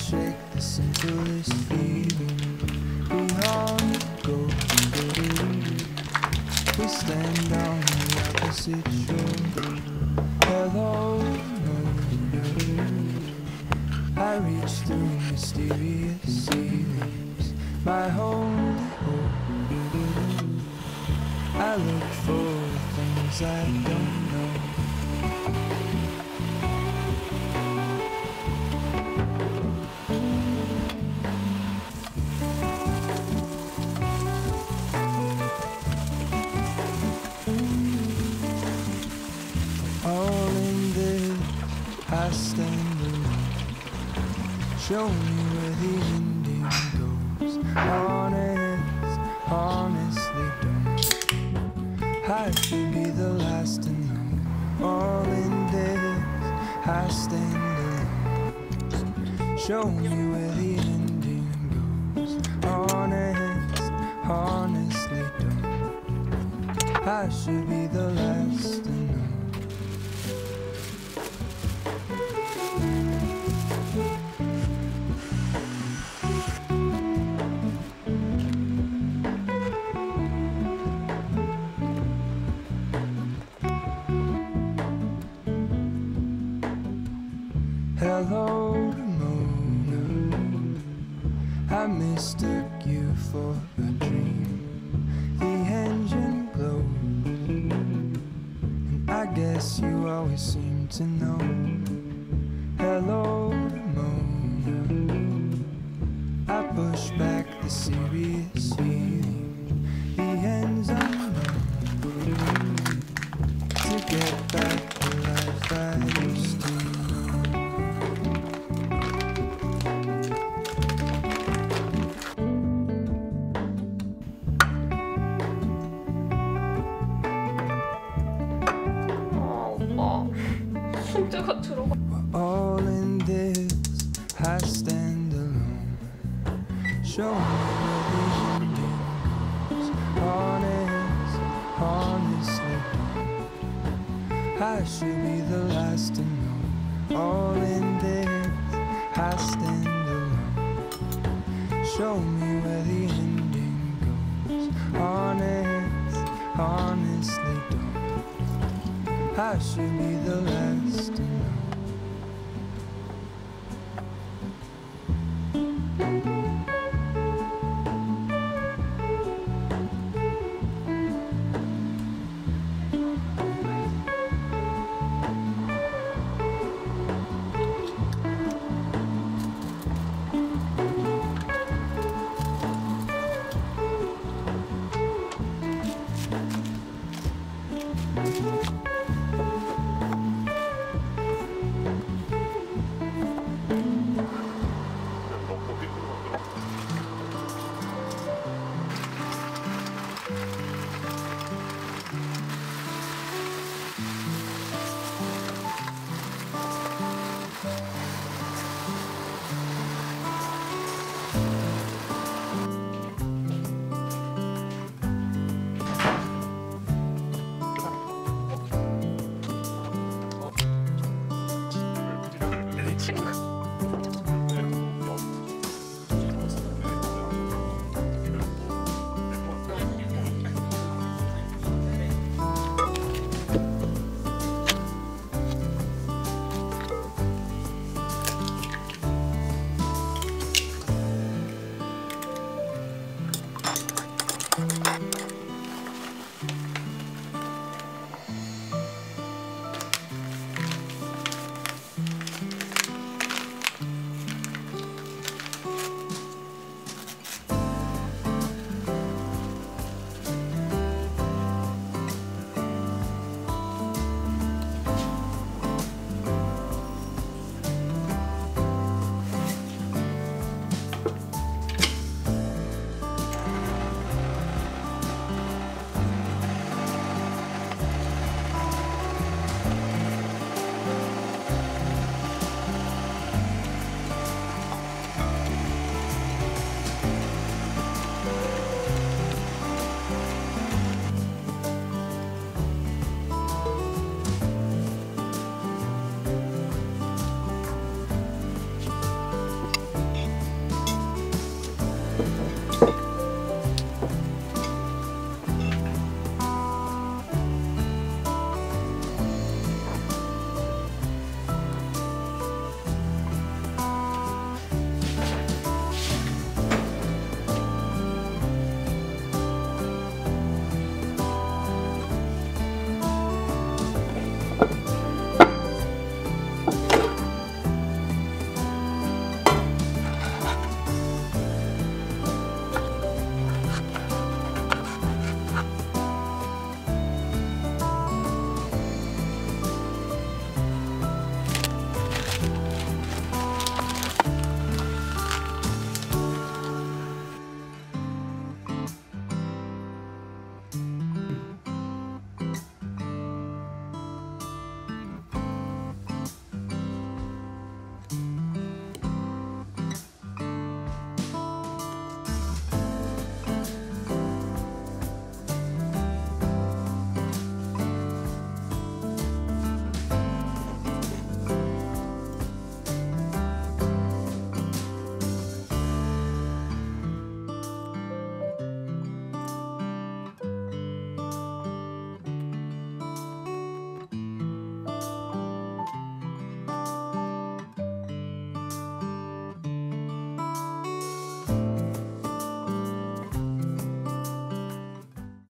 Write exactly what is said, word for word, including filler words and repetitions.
shake the simplest feeling beyond the goal. We stand on the opposite shore. Hello, no. I reach through mysterious ceilings, my holy hope. I look for the things I don't know. All in this, I stand alone. Show me where the ending goes. Honest, honestly don't. I should be the last to know. All in this, I stand alone. Show me where the ending goes. Honest, honestly don't. I should be the last to know. Hello, Ramona. I mistook you for a dream. The engine glows, and I guess you always seem to know. Hello, Ramona. I push back the serious feeling, the ends unknown, to get back the life I used to. All in this, I stand alone. Show me where the ending goes. Honest, honestly don't. I should be the last to know. All in this, I stand alone. Show me where the ending goes. Honest, honestly don't. I should be the last to know.